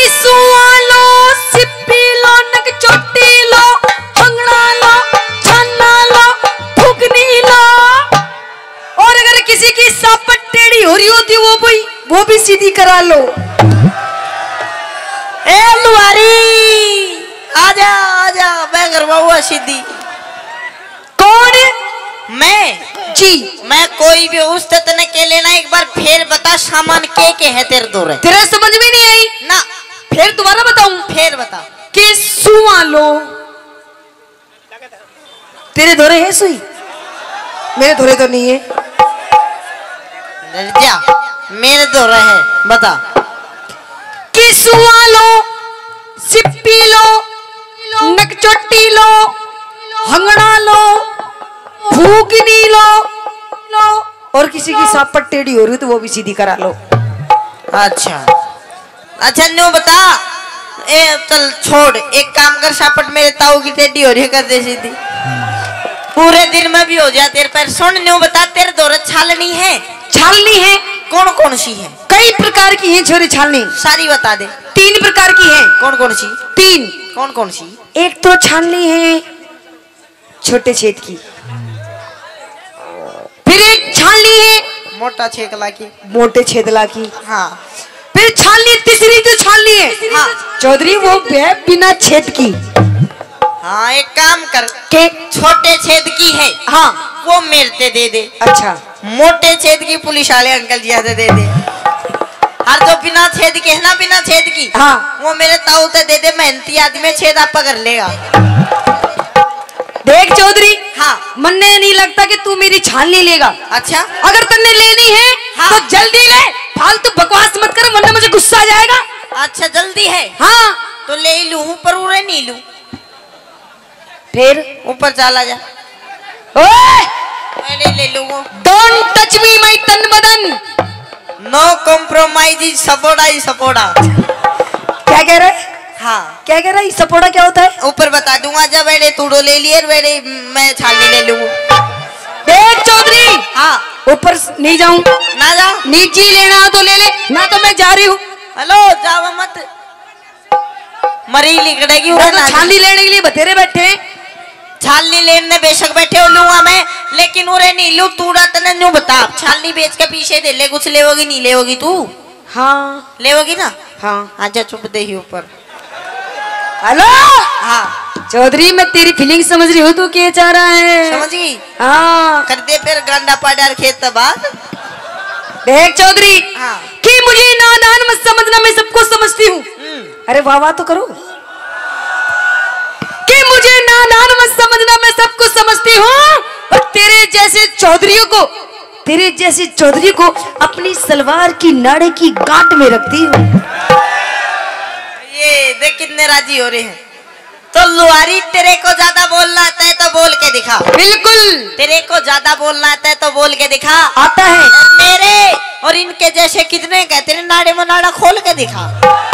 सुआ लो, सिप्पी लो, नक चोटी लो, हंगड़ा लो, छन्ना लो, फुकनी लो। और अगर किसी की सापट टेढ़ी हो रही होती वो भी सीधी करा लो। ए लुहारी आजा आजा, मैं करवाऊंगा सीधी। कौन? मैं जी। मैं कोई भी उस तने के लेना, एक बार फिर बता सामान के है तेरे दो रे। तेरे समझ में नहीं आई ना, फिर दोबारा बताऊं? फिर बता। कि सुआ लो, तेरे धोरे है सुई? मेरे धोरे तो नहीं है। जा मेरे दो रहे, बता। कि सुआ लो, सिप्पी लो, नक चोटी लो, हंगड़ा लो, फूकनी लो, और किसी की सापट टेढ़ी हो रही तो वो भी सीधी करा लो। अच्छा अच्छा, न्यू बता। ए चल छोड़, एक काम कर, सापट मेरे ताऊ की टेढ़ी हो रही है, कर दे सीधी। पूरे दिन में भी हो जाए तेरे पर। सुन न्यू बता, तेरे दो छालनी है? छालनी है। कौन कौन सी है? कई प्रकार की है छोरी छालनी। सारी बता दे। 3 प्रकार की है। कौन कौन सी? 3। कौन कौन सी? एक तो छालनी है छोटे छेद की, फिर एक छालनी है मोटा छेकला की, मोटे छेदला की। हाँ। फिर छालनी तीसरी जो छालनी है, हाँ। चौधरी वो है बिना छेद की। हाँ एक काम कर के छोटे छेद की है, हाँ वो मेरे से दे दे। अच्छा। मोटे छेद की पुलिस वाले अंकल जी से दे दे। हर जो बिना छेद के है ना, बिना छेद की, हाँ वो मेरे ताऊ से दे दे। मेहनती आदमी छेद आपका कर लेगा। देख चौधरी, हाँ। मन ने नहीं लगता कि तू मेरी छालनी लेगा। अच्छा अगर तन्ने लेनी है हाँ। तो जल्दी ले, फालतू बकवास मत कर वरना मुझे गुस्सा आ जाएगा। अच्छा जल्दी है? हाँ तो ले ही लूं, पर उड़े नहीं लूं। फिर ऊपर चला जा। ओए मैं ले लूंगा। डोंट टच मी माय तन बदन। नो कॉम्प्रोमाइज, सपोड़ा ही सपोड़ा। क्या कह रहे? हाँ क्या कह रहा है? सपोड़ा क्या होता है? ऊपर बता दूंगा। जब बेड़े तूड़ो ले लिए बेड़े, मैं छालनी ले लूंगा। देख चौधरी, हाँ ऊपर नहीं जाऊं ना जा। नीचे लेना तो ले ले, ना तो मैं जा रही हूँ। हेलो जावा मत, मरी लिकड़ेगी। तो छालनी लेने के लिए बतेरे बैठे। छालनी लेने बेशक बैठे हो लूंगा मैं, लेकिन उरे नहीं लू। तूड़ा तने न्यू बता, छालनी बेच के पीछे दे ले। कुछ लेवोगी नहीं लेवोगी तू? हाँ लेवोगी ना? हाँ। आजा चुप दे ही ऊपर। हेलो हाँ चौधरी, मैं तेरी फीलिंग समझ रही हूँ, तू क्या चाह रहा है? समझ गई? हाँ कर दे फिर गांडा पाडार खेत बाद। देख चौधरी, हाँ। कि मुझे नादान मत समझना, मैं सबको समझती हूँ। अरे वाह वाह तो करो। कि मुझे नादान मत समझना, मैं सबको समझती हूँ। और तेरे जैसे चौधरी को अपनी सलवार की नाड़े की गांठ में रखती हूँ। ये देख कितने राजी हो रहे हैं। तो लुहारी, तेरे को ज्यादा बोलना आता है तो बोल के दिखा। बिल्कुल। तेरे को ज्यादा बोलना आता है तो बोल के दिखा। आता है। मेरे और इनके जैसे कितने कहते हैं, नाड़े में नाड़ा खोल के दिखा।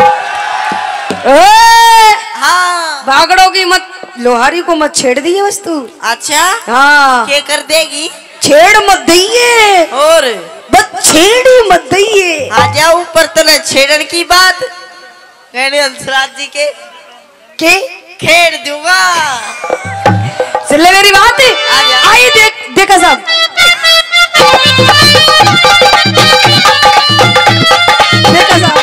हाँ भागड़ों की मत, लोहारी को मत छेड़ दिए बस तू। अच्छा हाँ क्या कर देगी? छेड़ मत दइए, और बस छेड़ मत दइए। आ जाओ ऊपर, तो न छेड़न की बात कहने हंसराज जी के खेड़ दूंगा। सुन ले मेरी बात। आई देखा साहब, देखा साहब,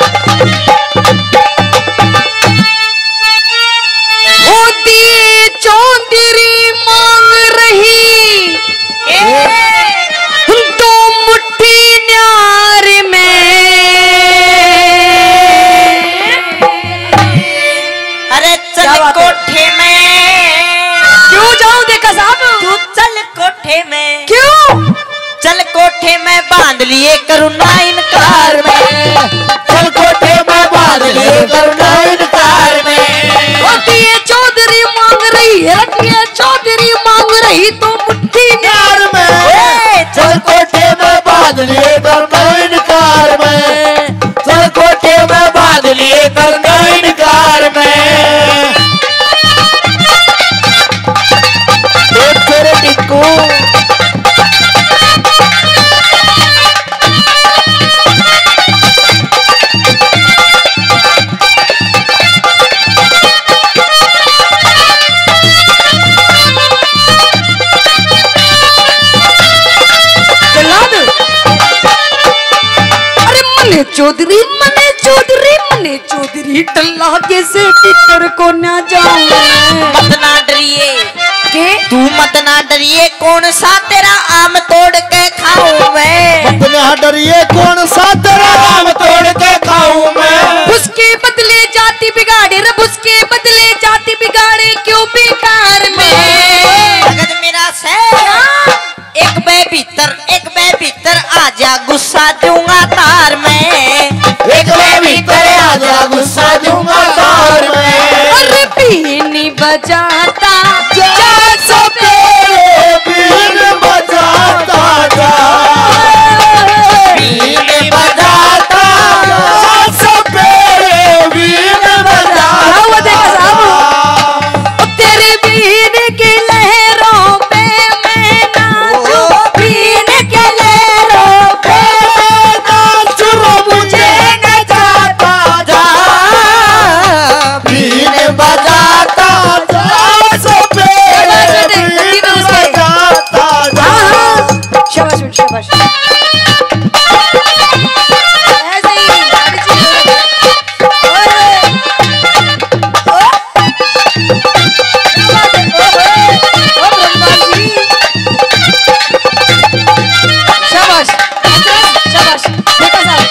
होती चौधरी मांग रही दो मुट्ठी न्यार में। अरे चल कोठे में। क्यों जाऊं? देखा साहब, तू चल कोठे में। क्यों? चल कोठे में बांध लिए करुणा इनकार में। चल कोठे में बांध लिए करुणा इनकार में। होती है चौधरी मांग रही है, चौधरी मांग रही तो मुट्ठी न्यार में। चल कोठे में बांध लिए करुणा इनकार में। चल कोठे में बांध लिए करुणा इनकार में। तेरे टिक्कू चौधरी मने चौधरी टल्ला कैसे भीतर को ना जाऊं। मत ना डरिए के तू, मत ना डरिए, कौन सा तेरा आम तोड़ के खाऊं मैं। मत ना डरिए, कौन सा तेरा आम तोड़ के खाऊं मैं। उसके बदले जाति बिगाड़े, रब उसके बदले जाति बिगाड़े क्यों बेकार में। जगत मेरा सैना एक बे भीतर आजा गुस्सा दूंगा तार में। एक बे भीतर आजा गुस्सा दूंगा तार में। अरे बीनी बजाता जा सो तेरे बीन बजाता जा, बीन बजाता जा सो तेरे बीन बजाता जा। तेरे बीन की लहरों पे मैं नाचूं, बीन के लहरों पे नाचो मुझे नचाता जा, बीन बजाता जा सो तेरे बीन बजाता जा। शाबाश शाबाश, ऐसे ही गाड़ी चलाओ। शाबाश शाबाश, देखो साहब।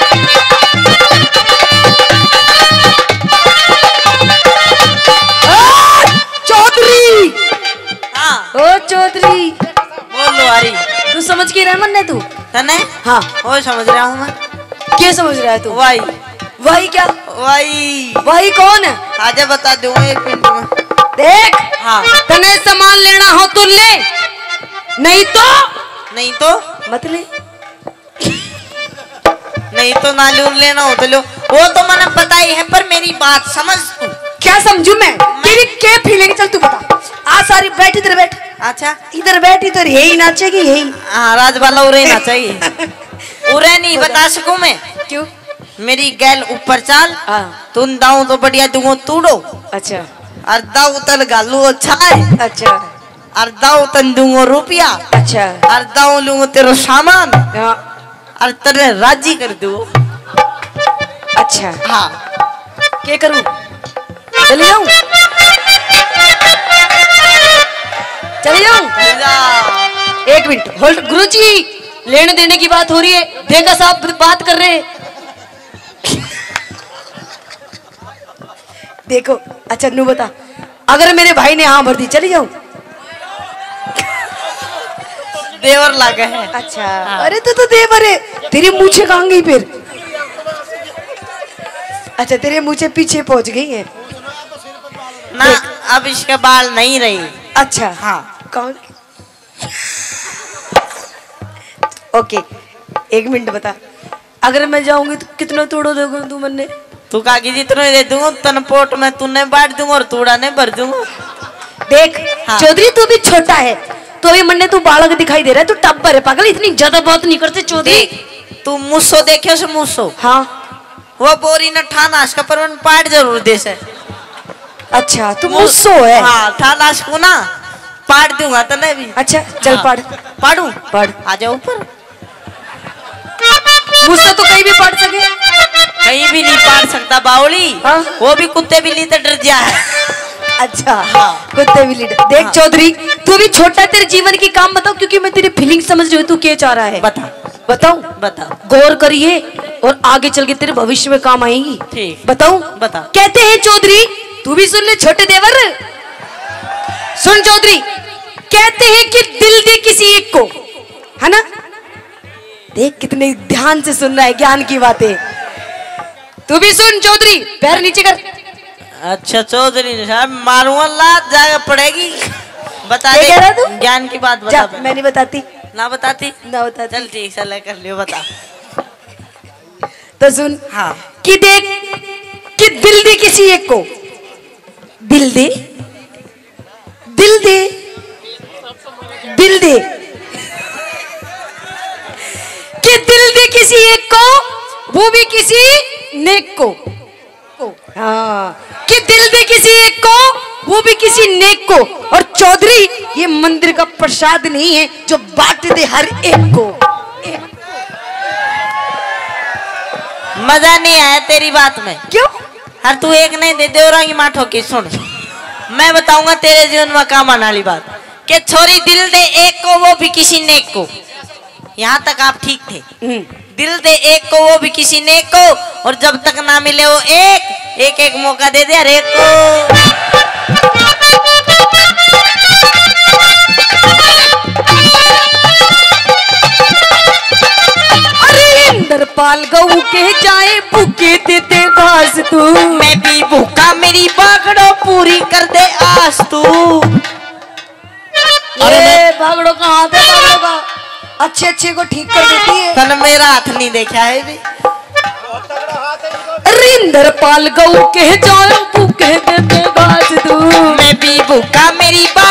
चौधरी, हाँ ओ चौधरी, बोलो अरे तू समझ के रह मन तू। तने हाँ, वो समझ रहा हूँ मैं। क्या समझ रहा है तू? वाई वही क्या? वाई वही कौन है? आजा बता दूंगा 1 मिनट में। देख, हाँ तने सामान लेना हो तो ले, नहीं तो नहीं तो मत ले। नहीं तो ना लून लेना हो तो लो, वो तो मैंने पता ही है, पर मेरी बात समझ तू। क्या समझू मैं? तेरी क्या फीलिंग, चल तू बता। आ सारी बैठ, इधर बैठ, अच्छा इधर बैठ, इधर यही नाचेगी यही। हाँ राजबाला उरे ना चाहिए। उरे नहीं बता सकूं मैं। क्यों? मेरी गैल ऊपर चाल, हाँ। तुम दाऊ तो बढ़िया दूंगो तूड़ो, अच्छा अर्धा उतल गालू अच्छा है, अच्छा अर्धा उतन दूंगो रुपया, अच्छा, अर्धा लूंगो तेरो सामान, हाँ और तेरे राजी कर दू। अच्छा, हाँ क्या करूं? चले जाऊं? चले जाऊं? एक मिनट होल्ड। गुरुजी, लेने देने की बात हो रही है, देखा साहब बात कर रहे हैं। देखो, अच्छा नू बता, अगर मेरे भाई ने हाँ भर दी चली जाऊं? देवर लगे है। अच्छा, अरे तू तो देवर है, तेरी मूछे कहाँ गई फिर? अच्छा, तेरे मूछे पीछे पहुंच गई है ना, अब इसके बाल नहीं रही। अच्छा हाँ कौन? ओके, 1 मिनट बता, अगर मैं जाऊंगी तो कितना तोड़ो दोगे तू मन्ने? तू काकी जितना दे दूंगा तन पोट में तूने बांट दूंगा और तूड़ा ने भर दूंगा। देख हाँ। चौधरी, तू भी छोटा है तो भी मन्ने तू बालक दिखाई दे रहा है, तू टब्बर है पागल, इतनी ज्यादा बात नहीं करते चौधरी। देख तू मुस्सो देखे से मुस्सो, हाँ वो बोरी न ठानाश का पर पाट जरूर दे से। अच्छा, तू मुझसो है? हाँ ठानाश को ना पाट दूंगा तने भी। अच्छा चल हाँ। पढ़ पाड़ू पढ़। आ जाओ ऊपर। मुझसे तो कहीं भी पढ़ सके। कहीं भी नहीं पाट सकता बावली। हाँ। वो भी कुत्ते बिल्ली तो डर जा है। अच्छा हाँ। कुत्ते भी लीडर। देख हाँ। चौधरी, तू भी छोटा, तेरे जीवन की काम बताओ, क्योंकि मैं तेरी फीलिंग समझ रही हूँ तू क्या चाह रहा है। बता बताऊं? बता। गौर करिए और आगे चल के तेरे भविष्य में काम आएंगी। ठीक। बताऊं? बता। कहते हैं चौधरी, तू भी सुन ले छोटे देवर, सुन चौधरी, कहते हैं कि दिल दे किसी एक को, है ना? देख कितने ध्यान से सुन रहा है ज्ञान की बातें। तू भी सुन चौधरी, पैर नीचे कर। अच्छा चौधरी साहब, मारूंगा लात जाकर पड़ेगी। बता क्या दे कह रहा तू? ज्ञान की बात जा, बता। मैं नहीं बताती, ना बताती। ना बताती। चल ठीक है, कर लियो, बता। तो सुन, हाँ। कि देख कि दिल दे किसी एक को, दिल दे, दिल दे, दिल दे, कि दिल दे किसी एक को, वो भी किसी नेक को। हाँ, कि दिल दे किसी एक को, वो भी किसी नेक को। और चौधरी, ये मंदिर का प्रसाद नहीं है जो बांट दे हर एक को। मजा नहीं आया तेरी बात में। क्यों? हर तू एक नहीं दे देवरांगी माठो की सुन, मैं बताऊंगा तेरे जीवन में काम आने वाली बात कि छोरी दिल दे एक को वो भी किसी नेक को। यहाँ तक आप ठीक थे। दिल दे एक को वो भी किसी नेक को, और जब तक ना मिले वो एक एक मौका दे दे हर एक को। इंद्रपाल गऊ के जाए भूखे देते घास तू, मैं भी भूखा मेरी बागड़ो पूरी कर दे आस तू। अरे बागड़ो का हाथ है, बागड़ो का अच्छे अच्छे को ठीक कर देती है। तन मेरा हाथ नहीं देखा है भी। इंद्रपाल गऊ के जाए भूखे देते घास तू, मैं भी भूखा मेरी